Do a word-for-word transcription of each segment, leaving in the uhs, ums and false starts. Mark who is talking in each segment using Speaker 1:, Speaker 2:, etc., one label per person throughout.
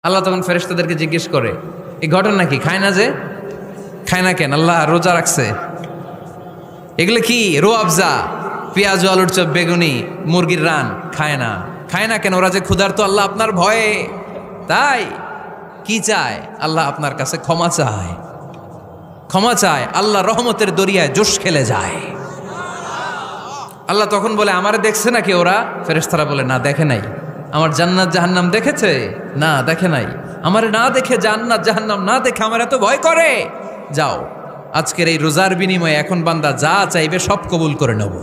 Speaker 1: আল্লাহ তখন ফেরেশতাদেরকে জিজ্ঞেস করে, এই ঘটনা কি? খায় না যে? খায় না কেন? আল্লাহ রোজা রাখছে। এগুলো কি? রো আফজা, পেঁয়াজ, আলুর চপ, বেগুনি, মুরগির রান খায় না। খায় না কেন? ওরা যে ক্ষুধার্ত, আল্লাহ আপনার ভয়ে। তাই কি চায়? আল্লাহ আপনার কাছে ক্ষমা চায়, ক্ষমা চায়। আল্লাহ রহমতের দরিয়ায় জোশ খেলে যায়। আল্লাহ তখন বলে, আমারে দেখছে নাকি ওরা? ফেরেশতারা বলে, না দেখে নাই। আমার জান্নাত জাহান্নাম দেখেছে? না দেখে নাই। আমারে না দেখে, জান্নাত জাহান্নাম না দেখে আমার এত ভয় করে। যাও, আজকের এই রোজার বিনিময়ে এখন বান্দা যা চাইবে সব কবুল করে নেব।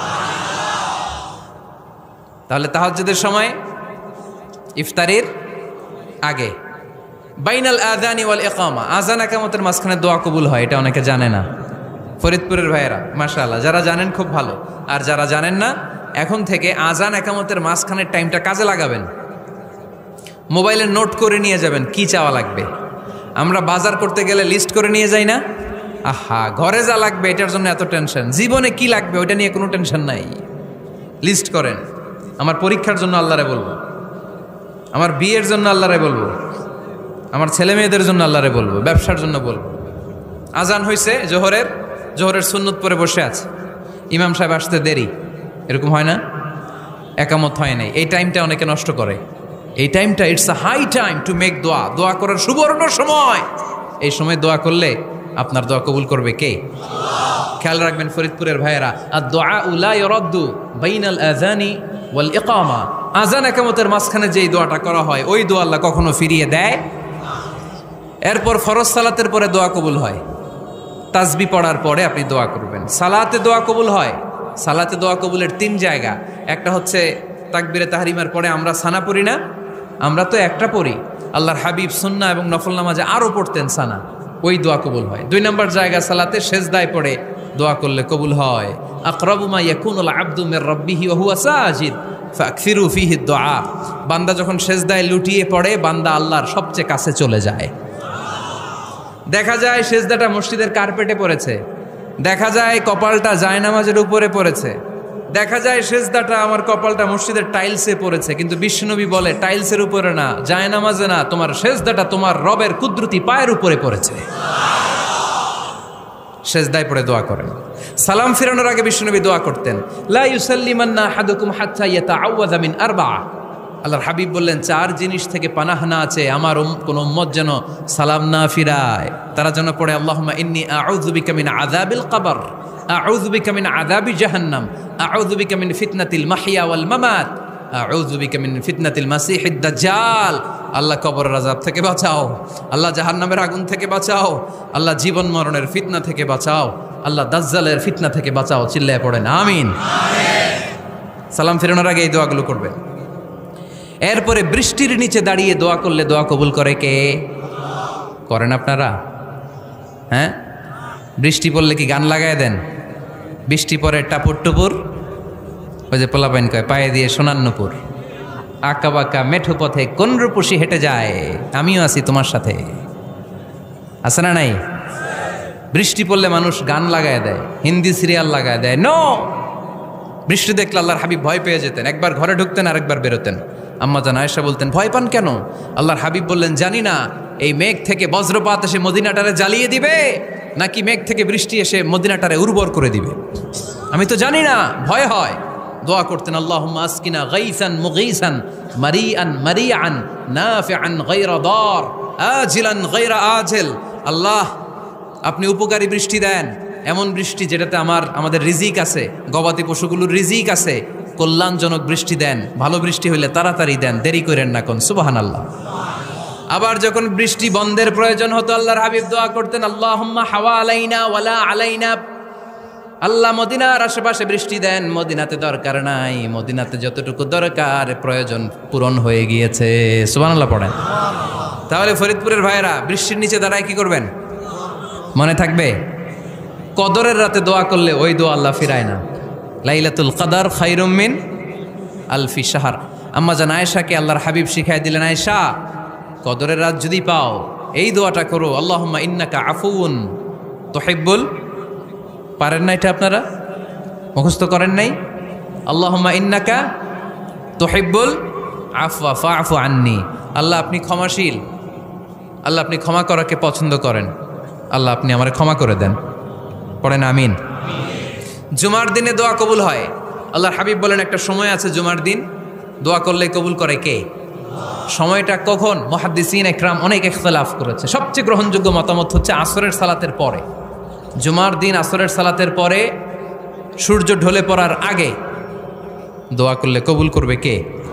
Speaker 1: তাহলে তাহাজ্জুদের সময় ইফতারির আগে বাইনাল আযানি ওয়াল ইকামা, আযান ইকামতের মাঝখানে দোয়া কবুল হয়। এটা অনেকে জানে না। ফরিদপুরের ভাইয়েরা মাশাআল্লাহ, যারা জানেন খুব ভালো, আর যারা জানেন না এখন থেকে আযান ইকামতের মাঝখানের টাইমটা কাজে লাগাবেন। মোবাইলে নোট করে নিয়ে যাবেন কি চাওয়া লাগবে। আমরা বাজার করতে গেলে লিস্ট করে নিয়ে যাই না? আহা, ঘরে যা লাগবে এটার জন্য এত টেনশন, জীবনে কি লাগবে ওইটা নিয়ে কোনো টেনশন নাই। লিস্ট করেন। আমার পরীক্ষার জন্য আল্লাহরে বলবো, আমার বিয়ের জন্য আল্লাহরে বলবো, আমার ছেলে মেয়েদের জন্য আল্লাহরে বলবো, ব্যবসার জন্য বলবো। আজান হয়েছে জোহরের, জোহরের সুন্নত পরে বসে আছে, ইমাম সাহেব আসতে দেরি, এরকম হয় না? একামত হয় নাই, এই টাইমটা অনেকে নষ্ট করে। এই টাইমটা it's a high time to make dua, দোয়া করার সুবর্ণ সময়। এই সময় দোয়া করলে আপনার দোয়া কবুল করবে কে? খেয়াল রাখবেন ফরিদপুরের ভাইয়েরা, আর দোয়া লা ইউরাদ্দু বাইনাল আযানি ওয়াল ইকামা, আযান ইকামতের মাঝখানে যেই দোয়াটা করা হয় ওই দোয়া আল্লাহ কখনো ফিরিয়ে দেয়। এরপর ফরজ সালাতের পরে দোয়া কবুল হয়। তাসবিহ পড়ার পরে আপনি দোয়া করবেন। সালাতে দোয়া কবুল হয়। সালাতে দোয়া কবুলের তিন জায়গা। একটা হচ্ছে তাকবীরে তাহরিমার পরে আমরা সানা পড়ি না, আমরা তো একটা পড়ি। আল্লাহর হাবিব সুন্নাহ এবং নফল নামাজে আরও পড়তেন সানা, ওই দোয়া কবুল হয়। দুই নম্বর জায়গা সালাতে সেজদায় পড়ে দোয়া করলে কবুল হয়। আকরাবু মা ইয়াকুনুল আবদু মির রাব্বিহি ওয়া হুয়া সাজিদ ফাকসিরু ফিহি দুআ, বান্দা যখন সেজদায় লুটিয়ে পড়ে বান্দা আল্লাহর সবচেয়ে কাছে চলে যায়। দেখা যায় সেজদাটা মসজিদের কার্পেটে পড়েছে, দেখা যায় কপালটা জায়নামাজের উপরে পড়েছে, দেখা যায় সেজদাটা আমার কপালটা মসজিদের টাইলসে পড়েছে, কিন্তু বিশ্বনবী বলে টাইলসের উপরে না, জায়নামাজে না, তোমার সেজদাটা তোমার রবের কুদরতি পায়ের উপরে পড়েছে। সেজদায় পড়ে দোয়া করেন। সালাম ফিরানোর আগে বিশ্বনবী দোয়া করতেন, লা ইউসাল্লিমান্না আহাদুকুম হাত্তা ইয়াতাআওয়াযা মিন আরবাআ। আল্লাহর হাবিব বললেন, চার জিনিস থেকে পানাহ না আছে আমার কোন উম্মত যেন সালাম না ফিরায়। তারা যেন পড়ে, আল্লাহুম্মা ইন্নী আউযু বিকা মিন আযাবিল কবর, আউযু বিকা মিন আযাবি জাহান্নাম, আউযু বিকা মিন ফিতনাতিল মাহইয়া ওয়াল মামাত, আউযু বিকা মিন ফিতনাতিল মাসিহিদ দাজ্জাল। আল্লাহ কবরের আযাব থেকে বাঁচাও, আল্লাহ জাহান্নামের আগুন থেকে বাঁচাও, আল্লাহ জীবন মরণের ফিতনা থেকে বাঁচাও, আল্লাহ দাজ্জালের ফিতনা থেকে বাঁচাও। চিল্লায়ে পড়েন আমিন। সালাম ফিরানোর আগে এই দোয়াগুলো করবেন। এরপরে বৃষ্টির নিচে দাঁড়িয়ে দোয়া করলে দোয়া কবুল করে কে? করেন আপনারা? হ্যাঁ, বৃষ্টি পড়লে কি গান লাগায় দেন? বৃষ্টি পরে টাপুর টুপুর, ওই যে পোলাপাইন কয় পায়ে দিয়ে সোনার নুপুর, আঁকা বাঁকা মেঠো পথে কোন রূপসী হেঁটে যায়, আমিও আছি তোমার সাথে। আছে না নাই? বৃষ্টি পড়লে মানুষ গান লাগায় দেয়, হিন্দি সিরিয়াল লাগায় দেয়। নো, বৃষ্টি দেখলে আল্লাহর হাবিব ভয় পেয়ে যেতেন, একবার ঘরে ঢুকতেন আর একবার বেরোতেন। আম্মা জান আয়েশা বলতেন, ভয় পান কেন? আল্লাহর হাবিব বললেন, জানি না এই মেঘ থেকে বজ্রপাত এসে মদিনাটারে জ্বালিয়ে দিবে নাকি মেঘ থেকে বৃষ্টি এসে মদিনাটারে উর্বর করে দিবে, আমি তো জানি না, ভয় হয়। দোয়া করতেন, আল্লাহুম্মা আসকিনা গাইসান মুগীসান মারিআন মারিআন নাফিআন গায়রা দার আজিলান গায়রা আজিল। আল্লাহ, আপনি উপকারী বৃষ্টি দেন, এমন বৃষ্টি যেটাতে আমার আমাদের রিজিক আছে, গবাদি পশুগুলোর রিজিক আছে। কল্যাণজনক বৃষ্টি দেন, ভালো বৃষ্টি হইলে তাড়াতাড়ি দেন, দেরি করেন না কোন। সুবহানাল্লাহ। আবার যখন বৃষ্টি বন্ধের প্রয়োজন হতো আল্লাহর হাবিব দোয়া করতেন, আল্লাহুম্মা হাওয়া আলাইনা ওয়ালা আলাইনা। আল্লাহ মদিনার আশেপাশে বৃষ্টি দেন, মদিনাতে দরকার নাই, মদিনাতে যতটুকু দরকার প্রয়োজন পূরণ হয়ে গিয়েছে। সুবহানাল্লাহ পড়েন। তাহলে ফরিদপুরের ভাইয়েরা বৃষ্টির নিচে দাঁড়ায় কি করবেন? মনে থাকবে, কদরের রাতে দোয়া করলে ওই দোয়া আল্লাহ ফিরায় না। লাইলাতুল কদর খায়রুম মিন আলফি শাহর। আম্মা জান আয়েশাকে আল্লাহর হাবিব শিখাই দিলেন, আয়েশা কদরের রাত যদি পাও এই দোয়াটা করো, আল্লাহুম্মা ইন্নাকা আফুউন তুহিব্বুল, পারেন না এটা আপনারা? মুখস্থ করেন নাই? আল্লাহুম্মা ইন্নাকা তুহিব্বুল আফওয়া ফাআফু আন্নি। আল্লাহ আপনি ক্ষমাশীল, আল্লাহ আপনি ক্ষমা করাকে পছন্দ করেন, আল্লাহ আপনি আমার ক্ষমা করে দেন। পড়েন আমিন। জুমার দিনে দোয়া কবুল হয়। আল্লাহর হাবিব বলেন একটা সময় আছে জুমার দিন দোয়া করলে কবুল করে কে? সময়টা কখন? মুহাদ্দিসিন একরাম অনেক ইখতিলাফ করেছে। সবচেয়ে গ্রহণযোগ্য মতামত হচ্ছে আসরের সালাতের পরে। জুমার দিন আসরের সালাতের পরে সূর্য ঢলে পড়ার আগে দোয়া করলে কবুল করবে কে?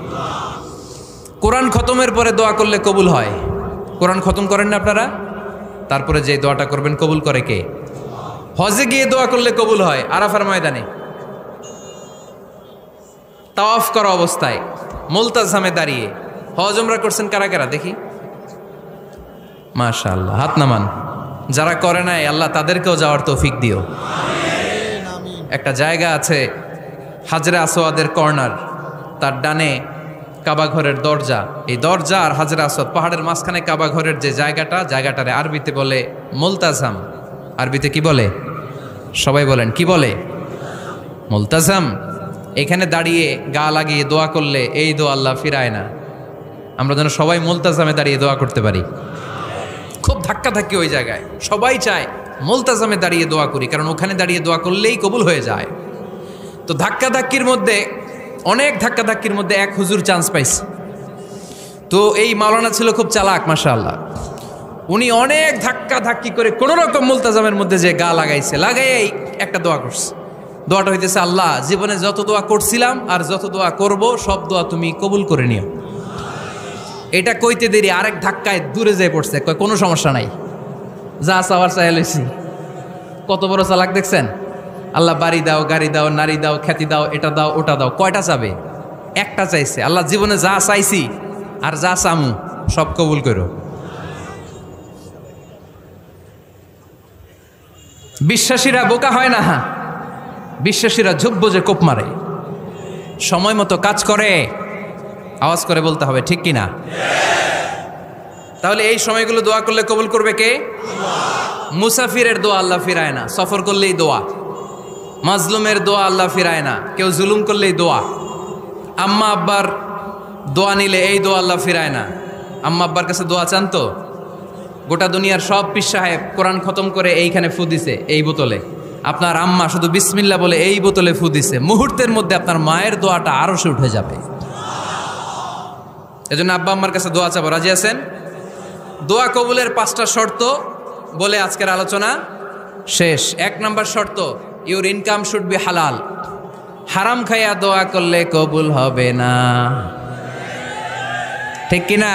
Speaker 1: কোরআন খতমের পরে দোয়া করলে কবুল হয়। কোরআন খতম করেন না আপনারা? তারপরে যে দোয়াটা করবেন কবুল করে কে? হজে গিয়ে দোয়া করলে কবুল হয়। আরাফার ময়দানে তাওয়াফ করা অবস্থায় মুলতাজামে দাঁড়িয়ে। হজ উমরা করছেন কারা কারা দেখি? মাশাআল্লাহ, হাত নামান। যারা করে নাই আল্লাহ তাদেরকেও যাওয়ার তৌফিক দিও। একটা জায়গা আছে হাজরে আসওয়াদের কর্নার, তার ডানে কাবা ঘরের দরজা। এই দরজা আর হাজরে আসওয়াদ পাহাড়ের মাঝখানে কাবা ঘরের যে জায়গাটা, জায়গাটারে আরবিতে বলে মুলতাজাম। আরবিতে কি বলে? সবাই বলেন কি বলে? মুলতাজাম। এখানে দাঁড়িয়ে গা লাগিয়ে দোয়া করলে এই দোয়া আল্লাহ ফিরায় না। আমরা যেন সবাই মুলতাজামে দাঁড়িয়ে দোয়া করতে পারি। খুব ধাক্কা ধাক্কি ওই জায়গায়, সবাই চায় মুলতাজামে দাঁড়িয়ে দোয়া করি, কারণ ওখানে দাঁড়িয়ে দোয়া করলেই কবুল হয়ে যায়। তো ধাক্কা ধাক্কির মধ্যে, অনেক ধাক্কা ধাক্কির মধ্যে এক হুজুর চান্স পাইছে। তো এই মাওলানা ছিল খুব চালাক, মাশাআল্লাহ। উনি অনেক ধাক্কা ধাক্কি করে কোন রকম মুলতাজামের মধ্যে যে গা লাগাইছে, লাগাই একটা দোয়া করছে। দোয়াটা হইতেছে, আল্লাহ জীবনে যত দোয়া করছিলাম আর যত দোয়া করব সব দোয়া তুমি কবুল করে নিও। এটা কইতে দেরি আরেক ধাক্কায় দূরে যেয়ে পড়ছে। কয় কোনো সমস্যা নাই, যা চাওয়ার চাই লইছি। কত বড় চালাক দেখছেন? আল্লাহ বাড়ি দাও, গাড়ি দাও, নারী দাও, খ্যাতি দাও, এটা দাও, ওটা দাও। কয়টা চাবে? একটা চাইছে। আল্লাহ জীবনে যা চাইছি আর যা চামু সব কবুল করো। বিশ্বাসীরা বোকা হয় না, বিশ্বাসীরা ঝুপ বোঝে কোপ মারে, সময় মতো কাজ করে। আওয়াজ করে বলতে হবে ঠিক কিনা? তাহলে এই সময়গুলো দোয়া করলে কবুল করবে কে? মুসাফিরের দোয়া আল্লাহ ফিরায় না, সফর করলেই দোয়া। মাজলুমের দোয়া আল্লাহ ফিরায় না, কেউ জুলুম করলেই দোয়া। আম্মা আব্বার দোয়া নিলে এই দোয়া আল্লাহ ফিরায় না। আম্মা আব্বার কাছে দোয়া চান তো? গোটা দুনিয়ার সব পীর সাহেব কোরআন খতম করে এইখানে ফু দিছে এই বোতলে, আপনার আম্মা শুধু বিসমিল্লাহ বলে এই বোতলে ফু দিছে, মুহূর্তের মধ্যে আপনার মায়ের দোয়াটা আরো সে উঠে যাবে। এজন্য আব্বা আম্মার কাছে দোয়া চাবো। রাজি আছেন? দোয়া কবুলের পাঁচটা শর্ত বলে আজকের আলোচনা শেষ। এক নম্বর শর্ত, ইউর ইনকাম শুড বি হালাল। হারাম খাইয়া দোয়া করলে কবুল হবে না, ঠিক কিনা?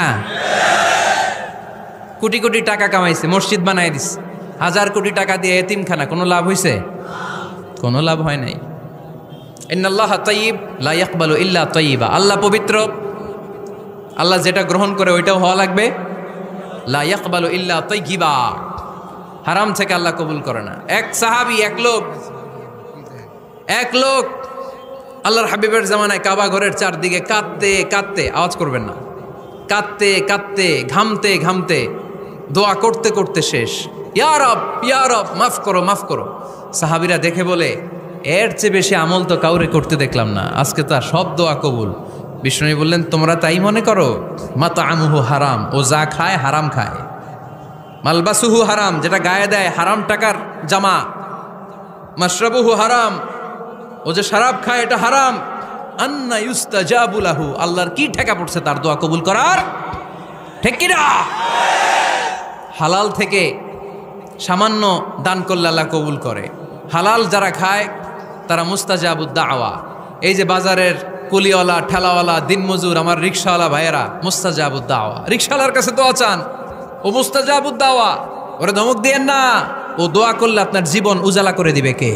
Speaker 1: কোটি কোটি টাকা কামাইছে, মসজিদ বানাই দিছে, হাজার কোটি টাকা দিয়ে এতিমখানা, কোনো লাভ হয়েছে? কোনো লাভ হয় নাই। ইন্নাল্লাহা তাইয়্যিব লা ইয়াকবালু ইল্লা তাইয়্যিবা। আল্লাহ পবিত্র, আল্লাহ যেটা গ্রহণ করে ওইটাও হওয়া লাগবে। লা ইয়াকবালু ইল্লা তাইয়্যিবা। হারাম থেকে আল্লাহ কবুল করে না। এক সাহাবী, এক লোক এক লোক আল্লাহর হাবিবের জামানায় কাবা ঘরের চারদিকে কাঁদতে কাঁদতে, আওয়াজ করবেন না, কাঁদতে কাঁদতে, ঘামতে ঘামতে, দোয়া করতে করতে শেষ। ইয়া রব, ইয়া রব, মাফ করো, মাফ করো। সাহাবীরা দেখে বলে, এর চেয়ে বেশি আমল তো কাউরে করতে দেখলাম না, আজকে তার সব দোয়া কবুল। বিষ্ণু বললেন, তোমরা তাই মনে করো? মাতআমুহু হারাম, ও যা খায় হারাম খায়। মালবাসুহু হারাম, যেটা গায়ে দেয় হারাম টাকার জামা। মাশরাবুহু হারাম, ও যে শরাব খায় এটা হারাম। আন্না ইউস্তাজাবু লাহু, আল্লাহর কি ঠেকা পড়ছে তার দোয়া কবুল করার? ঠিক কি না? হালাল থেকে সামান্য দান করলে আল্লাহ কবুল করে। হালাল যারা খায় তারা মুস্তাজাবুদ দাওয়া। এই যে বাজারের কুলিওয়ালা, ঠেলাওয়ালা, দিনমজুর, আমার রিক্সাওয়ালা ভাইয়েরা, মুস্তাজাবুদ দাওয়া। রিক্সাওয়ালার কাছে দোয়া চান, ও মুস্তাজাবুদ দাওয়া। ওরে ধমক দিয়েন না, ও দোয়া করলে আপনার জীবন উজালা করে দিবে কে?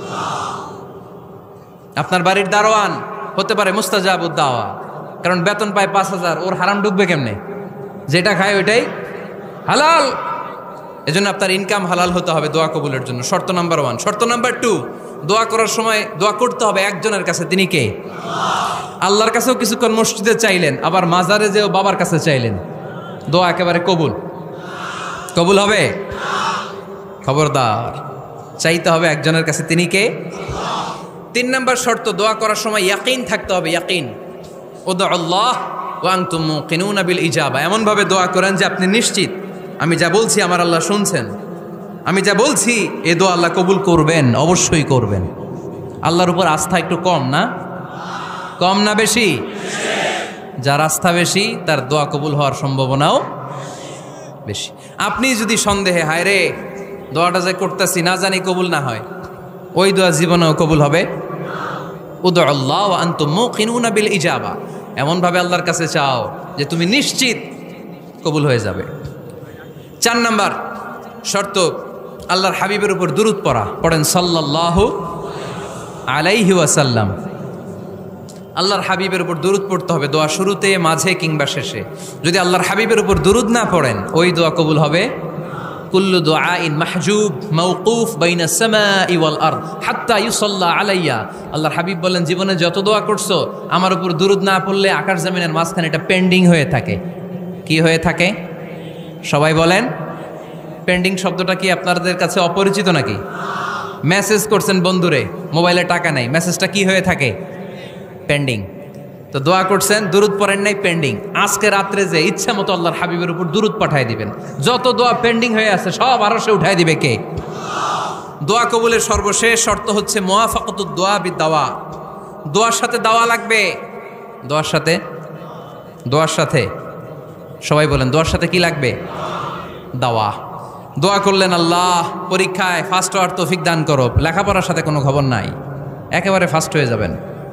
Speaker 1: আপনার বাড়ির দারোয়ান হতে পারে মুস্তাজাবুদ দাওয়া, কারণ বেতন পায় পাঁচ হাজার, ওর হারাম ঢুকবে কেমনে? যেটা খায় ওইটাই হালাল। এজন্য আপনার ইনকাম হালাল হতে হবে দোয়া কবুলের জন্য। শর্ত নাম্বার ওয়ান। শর্ত নাম্বার টু, দোয়া করার সময় দোয়া করতে হবে একজনের কাছে, তিনি কে? আল্লাহর কাছেও কিছুক্ষণ মসজিদে চাইলেন, আবার মাজারে যেও বাবার কাছে চাইলেন, দোয়া একেবারে কবুল কবুল হবে? খবরদার, চাইতে হবে একজনের কাছে, তিনি কে? তিন নম্বর শর্ত, দোয়া করার সময় ইয়াকিন থাকতে হবে। ইয়াকিন, উদউ আল্লাহ ওয়া আনতুম মুকিনুনা বিল ইজাবা, এমন ভাবে দোয়া করেন যে আপনি নিশ্চিত আমি যা বলছি আমার আল্লাহ শুনছেন, আমি যা বলছি এ দোয়া আল্লাহ কবুল করবেন, অবশ্যই করবেন। আল্লাহর উপর আস্থা একটু কম না? কম না বেশি? যার আস্থা বেশি তার দোয়া কবুল হওয়ার সম্ভাবনাও বেশি। আপনি যদি সন্দেহে হায় রে দোয়াটা যে করতেছি না জানি কবুল না হয়, ওই দোয়া জীবনেও কবুল হবে। উদু আল্লাহ ওয়া আনতুম মুকিনুনা বিল ইজাবা, এমনভাবে আল্লাহর কাছে চাও যে তুমি নিশ্চিত কবুল হয়ে যাবে। চার নাম্বার শর্ত, আল্লাহর হাবিবের উপর দুরূদ পড়া। পড়েন সাল্লাল্লাহু আলাইহি ওয়াসাল্লাম। আল্লাহর হাবিবের উপর দুরূদ পড়তে হবে দোয়া শুরুতে, মাঝে কিংবা শেষে। যদি আল্লাহর হাবিবের উপর দুরূদ না পড়েন ওই দোয়া কবুল হবে। কুল্লু দুআইন মাহজুব মাওকুফ বাইনা সামাই ওয়াল আরদ হাত্তা ইউসাল্লা আলাইয়া। আল্লাহর হাবিব বলেন জীবনে যত দোয়া করছো আমার উপর দুরূদ না পড়লে আকাশ জমিনের মাঝখানে এটা পেন্ডিং হয়ে থাকে। কি হয়ে থাকে? সবাই বলেন। পেন্ডিং শব্দটা কি আপনাদের কাছে অপরিচিত নাকি? মেসেজ করছেন বন্ধুরে, মোবাইলে টাকা নেই, মেসেজটা কি হয়ে থাকে? পেন্ডিং। তো দোয়া করছেন, দুরূদ পড়েন নাই, পেন্ডিং। আজকে রাত্রে যে ইচ্ছা মতো আল্লাহর হাবিবের উপর দুরূদ পাঠায় দিবেন, যত দোয়া পেন্ডিং হয়ে আছে সব আরশে উঠায় দিবে কে? দোয়া কবুলের সর্বশেষ শর্ত হচ্ছে মুওয়াফাকাতুদ দোয়া বিদ-দাওয়া। দোয়ার সাথে দাওয়া লাগবে। দোয়ার সাথে দোয়ার সাথে সবাই বলেন, দোয়ার সাথে কি লাগবে? দাওয়া। দোয়া করলেন আল্লাহ পরীক্ষায় ফার্স্ট হওয়ার তৌফিক দান করো, লেখাপড়ার সাথে কোনো খবর নাই, একেবারে ফার্স্ট হয়ে যাবেন।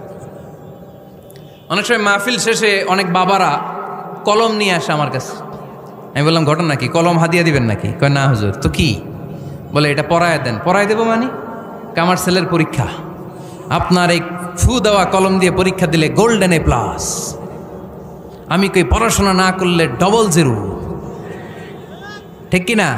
Speaker 1: অনেক সময় মাহফিল শেষে অনেক বাবারা কলম নিয়ে আসে আমার কাছে। আমি বললাম ঘটনা কি, কলম হাদিয়া দিবেন নাকি? কয় না হুজুর। তো কি? বলে এটা পড়ায় দেন। পড়ায় দেবো মানে? আমার ছেলের পরীক্ষা, আপনার এই ফু দেওয়া কলম দিয়ে পরীক্ষা দিলে গোল্ডেন এ প্লাস। আমি কই পড়াশোনা না করলে ডবল জিরো, ঠিক কি না?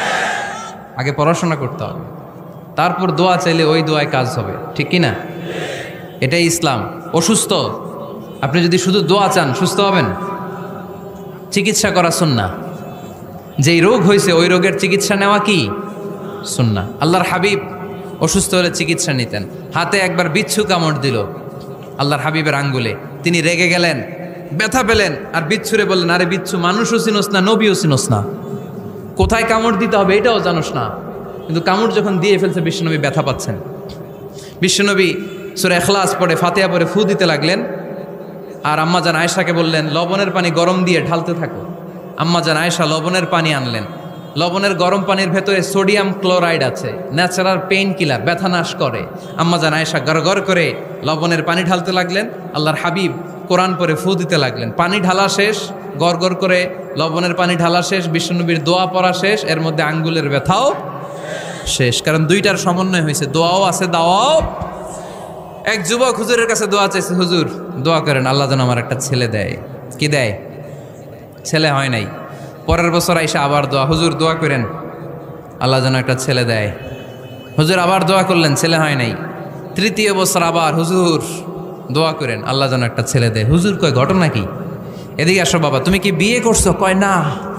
Speaker 1: আগে পড়াশোনা করতে হবে, তারপর দোয়া চাইলে ওই দোয়ায় কাজ হবে, ঠিক কি না? এটাই ইসলাম। অসুস্থ আপনি যদি শুধু দোয়া চান সুস্থ হবেন? চিকিৎসা করা সুন্নাহ। যেই রোগ হয়েছে ওই রোগের চিকিৎসা নেওয়া কি সুন্নাহ। আল্লাহর হাবিব অসুস্থ হলে চিকিৎসা নিতেন। হাতে একবার বিচ্ছু কামড় দিল আল্লাহর হাবিবের আঙ্গুলে, তিনি রেগে গেলেন, ব্যথা পেলেন, আর বিচ্ছুরে বললেন আরে বিচ্ছু মানুষও চিনোস না, নবীও চিনোস না, কোথায় কামড় দিতে হবে এটাও জানোস না। কিন্তু কামড় যখন দিয়ে ফেলছে বিশ্বনবী ব্যথা পাচ্ছেন। বিশ্বনবী সূরা ইখলাস পড়ে ফাতিহা পড়ে ফু দিতে লাগলেন, আর আম্মাজান আয়েশাকে বললেন লবণের পানি গরম দিয়ে ঢালতে থাকো। আম্মাজান আয়েশা লবণের পানি আনলেন। লবণের গরম পানির ভেতরে সোডিয়াম ক্লোরাইড আছে, ন্যাচারাল পেইন কিলার, ব্যথা নাশ করে। আম্মাজান আয়েশা গড়গড় করে লবণের পানি ঢালতে লাগলেন, আল্লাহর হাবিব কোরআন পরে ফু দিতে লাগলেন। পানি ঢালা শেষ, গড়গড় করে লবণের পানি ঢালা শেষ, বিশ্বনবীর দোয়া পড়া শেষ, এর মধ্যে আঙ্গুলের ব্যথাও শেষ। কারণ দুইটার সমন্বয় হয়েছে, দোয়াও আছে দাওয়াও। এক যুবক হুজুরের কাছে দোয়া চাইছে, হুজুর দোয়া করেন আল্লাহ যেন আমার একটা ছেলে দেয়। কি দেয়? ছেলে হয় নাই। পরের বছর আইসা আবার দোয়া, হুজুর দোয়া করেন আল্লাহ যেন একটা ছেলে দেয়। হুজুর আবার দোয়া করলেন, ছেলে হয় নাই। তৃতীয় বছর আবার হুজুর দোয়া করেন আল্লাহ যেন একটা ছেলে দেয়। হুজুর কয় ঘটনা কি? এদিকে আসো বাবা, তুমি কি বিয়ে করছো? কয় না,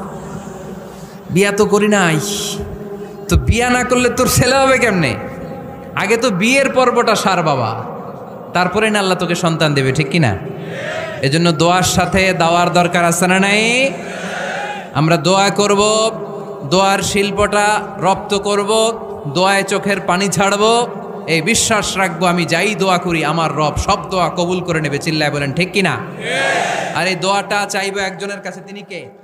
Speaker 1: বিয়া তো করি নাই। তো বিয়া না করলে তোর ছেলে হবে কেমনে? আগে তো বিয়ের পর্বটা সার বাবা, তারপরে না আল্লাহ তোকে সন্তান দেবে, ঠিক কিনা? এজন্য দোয়ার সাথে দাওয়ার দরকার আছে না নাই? আমরা দোয়া করব, দোয়ার শিল্পটা রপ্ত করব, দোয়ায় চোখের পানি ছাড়বো, এই বিশ্বাস রাখবো আমি যাই দোয়া করি আমার রব সব দোয়া কবুল করে নেবে। চিল্লায় বলেন ঠিক কিনা? আর এই দোয়াটা চাইবো একজনের কাছে, তিনি কে?